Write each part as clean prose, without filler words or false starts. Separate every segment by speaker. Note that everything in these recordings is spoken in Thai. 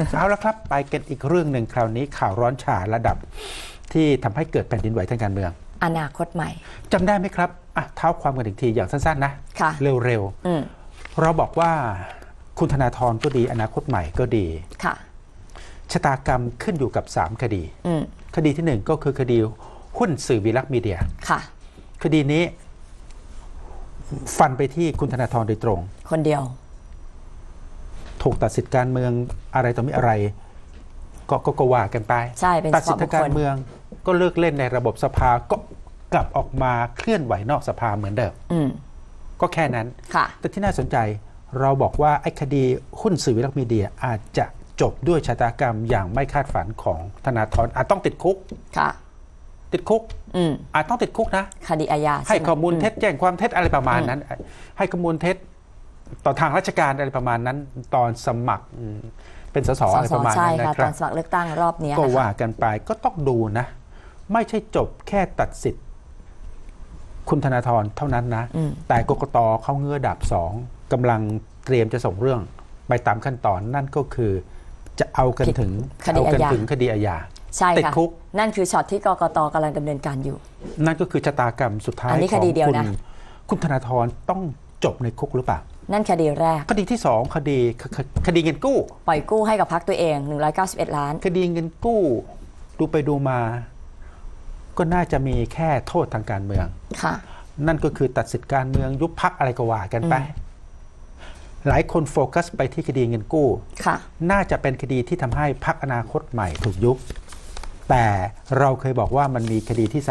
Speaker 1: เอาละครับไปกันอีกเรื่องหนึ่งคราวนี้ข่าวร้อนฉาระดับที่ทำให้เกิดแผ่นดินไหวทางการเมือง
Speaker 2: อนาคตใหม่
Speaker 1: จำได้ไหมครับเท้าความกันอีกทีอย่างสั้นๆนะเร็วๆเราบอกว่าคุณธนาธรก็ดีอนาคตใหม่ก็ดีชะตากรรมขึ้นอยู่กับ3คดีคดีที่1ก็คือคดีหุ้นสื่อวีลักษณ์มีเดียคดีนี้ฟันไปที่คุณธนาธรโดยตรง
Speaker 2: คนเดียว
Speaker 1: ถูกตัดสิทธิการเมืองอะไรต่อมีอะไรก็ว่ากันไปตัดสิทธิการเมืองก็เลิกเล่นในระบบสภาก็กลับออกมาเคลื่อนไหวนอกสภาเหมือนเดิมก็แค่นั้นแต่ที่น่าสนใจเราบอกว่าไอ้คดีหุ้นสื่อวิลักษณ์มีเดียอาจจะจบด้วยชะตากรรมอย่างไม่คาดฝันของธนาธรอาจต้องติดคุกติดคุกอาจต้องติดคุกนะ
Speaker 2: คดีอาญา
Speaker 1: ให้ข้อมูลเท็จแจ้งความเท็จอะไรประมาณนั้นให้ข้อมูลเท็จต่อทางราชการอะไรประมาณนั้นตอนสมัครเป็นสสอะไรประมาณนั้นนะครับ
Speaker 2: ตอนสมัครเลือกตั้งรอบนี้
Speaker 1: ก็ว่ากันไปก็ต้องดูนะไม่ใช่จบแค่ตัดสิทธิ์คุณธนาธรเท่านั้นนะแต่กกตเขาเงื้อดาบ2กำลังเตรียมจะส่งเรื่องไปตามขั้นตอนนั่นก็คือจะเอากันถึงคดีอาญา
Speaker 2: ติดคุกนั่นคือช็อตที่กกตกำลังดำเนินการอยู่
Speaker 1: นั่นก็คือชะตากรรมสุดท้ายของคุณธนาธรต้องจบในคุกหรือเปล่า
Speaker 2: นั่นคดีแรก
Speaker 1: คดีที่2คดีเงินกู้
Speaker 2: ปล่อยกู้ให้กับพรรคตัวเอง191ล้าน
Speaker 1: คดีเงินกู้ดูไปดูมาก็น่าจะมีแค่โทษทางการเมืองนั่นก็คือตัดสิทธิการเมืองยุบพรรคอะไรก็ว่ากันไปหลายคนโฟกัสไปที่คดีเงินกู้น่าจะเป็นคดีที่ทำให้พรรคอนาคตใหม่ถูกยุบแต่เราเคยบอกว่ามันมีคดีที่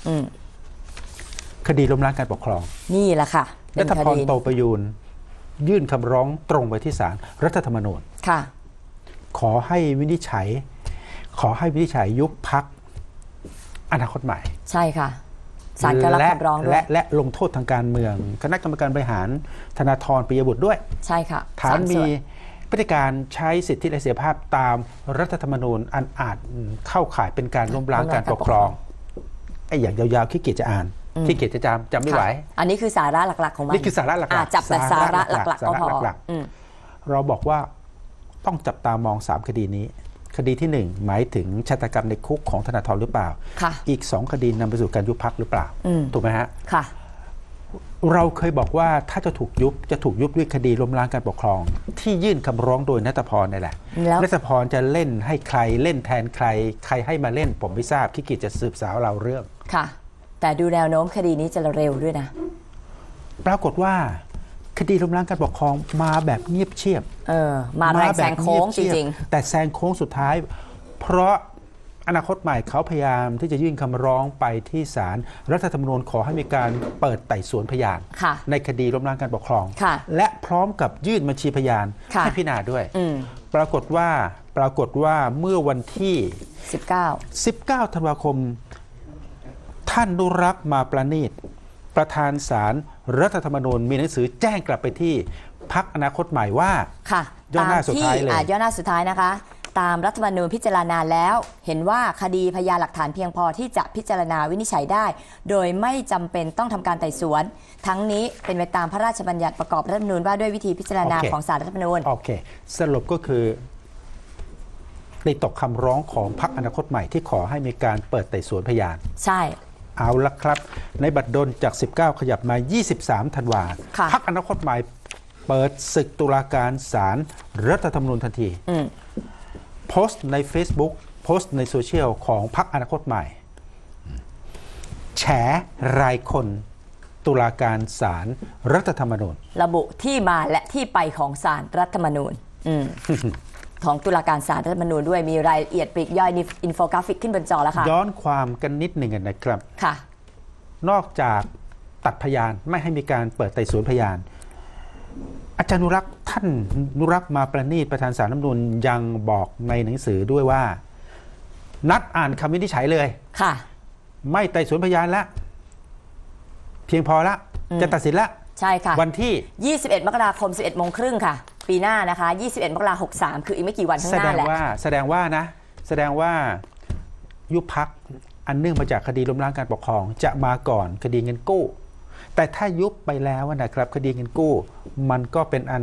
Speaker 1: 3คดีล้มล้างการปกครอง
Speaker 2: นี่แหละค่ะ
Speaker 1: รัฐพร โตประยูรยื่นคำร้องตรงไปที่ศาลรัฐธรรมนูญขอให้วินิจฉัยยุบพรรคอนาคตใหม่
Speaker 2: ใช่ค่ะศาลก็รับคำร้องด้วย
Speaker 1: และลงโทษทางการเมืองคณะกรรมการบริหารธนาธร ปิยบุตรด้วย
Speaker 2: ใช่ค่ะ
Speaker 1: ฐานมีพฤติการใช้สิทธิและเสรีภาพตามรัฐธรรมนูญอันอาจเข้าข่ายเป็นการล้มล้างการปกครองไอ้อย่างยาวๆขี้เกียจจะอ่านขี้เกียจจะจำไม่ไหว
Speaker 2: อันนี้คือสาระหลักๆของมัน
Speaker 1: นี่คือสาระหลัก
Speaker 2: ๆจับแต่สาระหลักๆก็พอ
Speaker 1: เราบอกว่าต้องจับตามอง3คดีนี้คดีที่1หมายถึงชะตากรรมในคุกของธนาธรหรือเปล่าอีก2คดีนำไปสู่การยุบพรรคหรือเปล่าถูกไหมฮะเราเคยบอกว่าถ้าจะถูกยุบด้วยคดีล้มล้างการปกครองที่ยื่นคำร้องโดยณัฐพรนี่แหละณัฐพรจะเล่นให้ใครเล่นแทนใครให้มาเล่นผมไม่ทราบขี้เกียจจะสืบสาวเราเรื่อง
Speaker 2: ค่ะแต่ดูแนวโน้มคดีนี้จะเร็วด้วยนะ
Speaker 1: ปรากฏว่าคดีล้มล้างการปกครองมาแบบเงียบเชียบ
Speaker 2: มาแรงแซงโค้งจริง
Speaker 1: ๆแต่แซงโค้งสุดท้ายเพราะอนาคตใหม่เขาพยายามที่จะยื่นคำร้องไปที่ศาลรัฐธรรมนูญขอให้มีการเปิดไต่สวนพยานในคดีล้มล้างการปกครองและพร้อมกับยื่นบัญชีพยานให้พิจารณาด้วยปรากฏว่าเมื่อวันที่19ธันวาคมท่านนุรักษ์มาประณีตประธานศาลรัฐธรรมนูญมีหนังสือแจ้งกลับไปที่พรรคอนาคตใหม่ว่าย่อหน้าสุดท้ายเลย
Speaker 2: ย่อหน้าสุดท้ายนะคะตามรัฐธรรมนูญพิจารณาแล้วเห็นว่าคดีพยานหลักฐานเพียงพอที่จะพิจารณาวินิจฉัยได้โดยไม่จำเป็นต้องทำการไต่สวนทั้งนี้เป็นไปตามพระราชบัญญัติประกอบรัฐธรรมนูญว่าด้วยวิธีพิจารณาของศาลรัฐธรรมนูญ
Speaker 1: โอเคสรุปก็คือในตกคำร้องของพรรคอนาคตใหม่ที่ขอให้มีการเปิดไต่สวนพยาน
Speaker 2: ใช่
Speaker 1: เอาละครับในบัตรดลจาก19ขยับมา23ธันวาพรรคอนาคตใหม่เปิดศึกตุลาการศาลรัฐธรรมนูญทันทีโพสต์ใน Facebook โพสต์ในโซเชียลของพรรคอนาคตใหม่แฉรายคนตุลาการศาลรัฐธรรมนูญ
Speaker 2: ระบุที่มาและที่ไปของศาลรัฐธรรมนูญของตุลาการศาลรัฐธรรมนูญด้วยมีรายละเอียดปลีกย่อยอินโฟกราฟิกขึ้นบนจอแล้วค่ะ
Speaker 1: ย้อนความกันนิดหนึ่งนะครับ
Speaker 2: ค่ะ
Speaker 1: นอกจากตัดพยานไม่ให้มีการเปิดไต่สวนพยานอาจารย์นุรักษ์ท่านนุรักษ์มาประณีตประธานศาลรัฐธรรมนูญยังบอกในหนังสือด้วยว่านัดอ่านคำวินิจฉัยเลย
Speaker 2: ค่ะ
Speaker 1: ไม่ไต่สวนพยานละเพียงพอละจะตัดสินละ
Speaker 2: ใช่ค่ะ
Speaker 1: วันที่
Speaker 2: 21มกราคม 11:30 น.ปีหน้านะคะ21มกราคม63คืออีกไม่กี่วันข้างหน้าแหละ
Speaker 1: แสดงว่ายุบพรรคอันเนื่องมาจากคดีล้มล้างการปกครองจะมาก่อนคดีเงินกู้แต่ถ้ายุบไปแล้วนะครับคดีเงินกู้มันก็เป็นอัน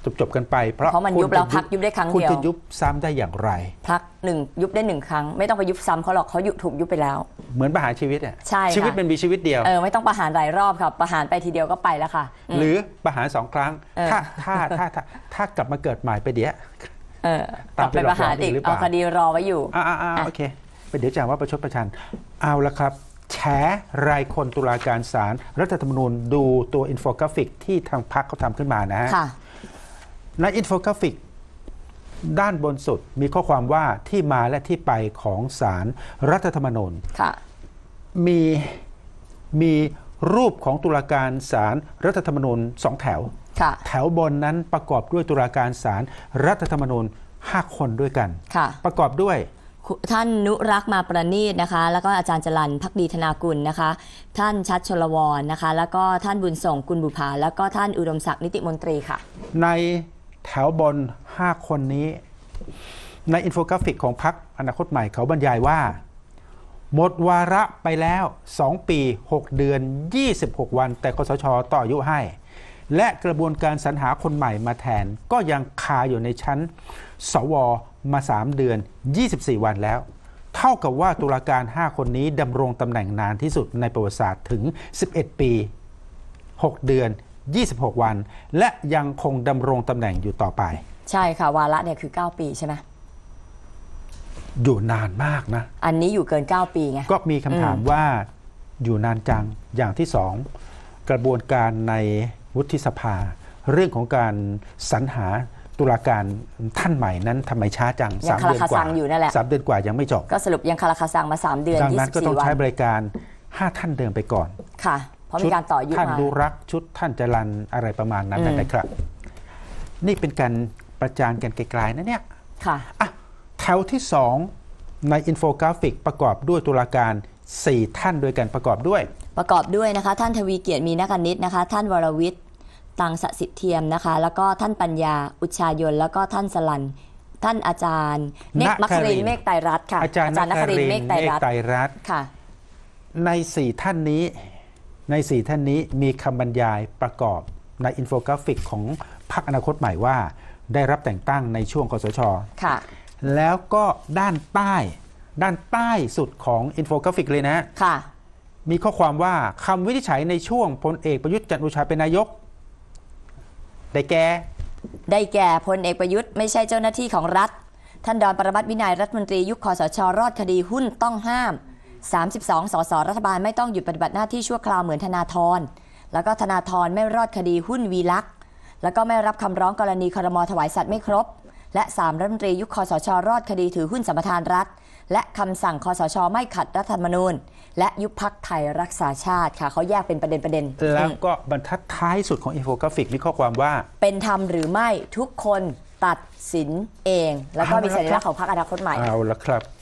Speaker 1: จบกันไปเพราะ
Speaker 2: มันยุบแล้วพักยุบได้ครั้งเดียว
Speaker 1: คุณจะยุบซ้ำได้อย่างไร
Speaker 2: พักยุบได้1 ครั้งไม่ต้องไปยุบซ้ำเขาหรอกเขาถูกยุบไปแล้ว
Speaker 1: เหมือนประหารชีวิตอ่ะ
Speaker 2: ใช่
Speaker 1: ชีวิตมันมีชีวิตเดียว
Speaker 2: ไม่ต้องประหารหลายรอบครับประหารไปทีเดียวก็ไปแล้วค่ะ
Speaker 1: หรือประหาร2 ครั้งถ้ากลับมาเกิดใหม่ไปเดี๋ยว
Speaker 2: ตามไปประหารอีกเอาคดีรอไว้อยู่
Speaker 1: โอเคไปเดี๋ยวจะว่าประชดประชันเอาละครับแฉรายคนตุลาการศาลรัฐธรรมนูญดูตัวอินโฟกราฟิกที่ทางพรรคเขาทำขึ้นมานะฮะในอินโฟกราฟิกด้านบนสุดมีข้อความว่าที่มาและที่ไปของศาลรัฐธรรมนูญมีรูปของตุลาการศาลรัฐธรรมนูญ2 แถวแถวบนนั้นประกอบด้วยตุลาการศาลรัฐธรรมนูญ5 คนด้วยกันประกอบด้วย
Speaker 2: ท่านนุรักษ์มาประณีตนะคะแล้วก็อาจารย์จรัญภักดีธนากุลนะคะท่านชัดชลวรนะคะแล้วก็ท่านบุญส่งกุลบุภาแล้วก็ท่านอุดมศักดิ์นิติมนตรีค่ะ
Speaker 1: ในแถวบน5 คนนี้ในอินโฟกราฟิกของพรรคอนาคตใหม่เขาบรรยายว่าหมดวาระไปแล้ว2 ปี 6 เดือน26 วันแต่คสช.ต่ออายุให้และกระบวนการสรรหาคนใหม่มาแทนก็ยังคาอยู่ในชั้นสวมา3 เดือน24 วันแล้วเท่ากับว่าตุลาการ 5 คนนี้ดำรงตำแหน่งนานที่สุดในประวัติศาสตร์ถึง11 ปี 6 เดือน26 วันและยังคงดำรงตำแหน่งอยู่ต่อไป
Speaker 2: ใช่ค่ะวาระเนี่ยคือ9 ปีใช่ไหม
Speaker 1: อยู่นานมากนะ
Speaker 2: อันนี้อยู่เกิน9 ปีไง
Speaker 1: ก็มีคำถามว่าอยู่นานจังอย่างที่2กระบวนการในวุฒิสภาเรื่องของการสรรหาตุลาการท่านใหม่นั้นทำไมช้าจัง
Speaker 2: 3 เดือนกว่า
Speaker 1: 3 เดือนกว่ายังไม่จบ
Speaker 2: ก็สรุปยังคาราคาซังมา3 เดือน
Speaker 1: ดังนั้นก็ต้องใช้บริการ5 ท่านเดิมไปก่อน
Speaker 2: ค่ะเพราะมีการต่อยุคมา
Speaker 1: ท่านดูรักชุดท่านจรัญอะไรประมาณนั้นนะครับนี่เป็นการประจานกันไกลๆนะเนี่ย
Speaker 2: ค่ะ
Speaker 1: แถวที่2ในอินโฟกราฟิกประกอบด้วยตุลาการ4 ท่านโดยกันประกอบด้วย
Speaker 2: นะคะท่านทวีเกียรติมีนักนิตนะคะท่านวรวิทย์ตังสสิทธิเทียมนะคะแล้วก็ท่านปัญญาอุชายนแล้วก็ท่านสลันท่านอาจารย์มัครินทร์เมฆไตรรัตน์ค่ะ
Speaker 1: อาจารย์นครินทร์เมฆไตรรัตน์
Speaker 2: ค่ะ
Speaker 1: ใน4 ท่านนี้มีคำบรรยายประกอบในอินโฟกราฟิกของพรรคอนาคตใหม่ว่าได้รับแต่งตั้งในช่วงคสช.
Speaker 2: ค่ะ
Speaker 1: แล้วก็ด้านใต้สุดของอินโฟกราฟิกเลยนะ
Speaker 2: ค่ะ
Speaker 1: มีข้อความว่าคำวินิจฉัยในช่วงพลเอกประยุทธ์จันทร์โอชาเป็นนายกได้แก่
Speaker 2: พลเอกประยุทธ์ไม่ใช่เจ้าหน้าที่ของรัฐท่านดอนปรมัตถ์วินัยรัฐมนตรียุคคสช.รอดคดีหุ้นต้องห้าม32 สส.รัฐบาลไม่ต้องหยุดปฏิบัติหน้าที่ชั่วคราวเหมือนธนาธรแล้วก็ธนาธรไม่รอดคดีหุ้นวีลักษณ์แล้วก็ไม่รับคำร้องกรณีครม.ถวายสัตว์ไม่ครบและ3รัฐมนตรียุคคสช.รอดคดีถือหุ้นสัมปทานรัฐและคำสั่งคสช.ไม่ขัดรัฐธรรมนูญและยุบพรรคไทยรักษาชาติค่ะเขาแยกเป็นประเด็น
Speaker 1: แล้วก็บรรทัดท้ายสุดของอินโฟกราฟิกมีข้อความว่า
Speaker 2: เป็นธรรมหรือไม่ทุกคนตัดสินเองแล้วก็มีสัญลักษณ์ของพรรคอนาคตใหม่
Speaker 1: เอาละครับ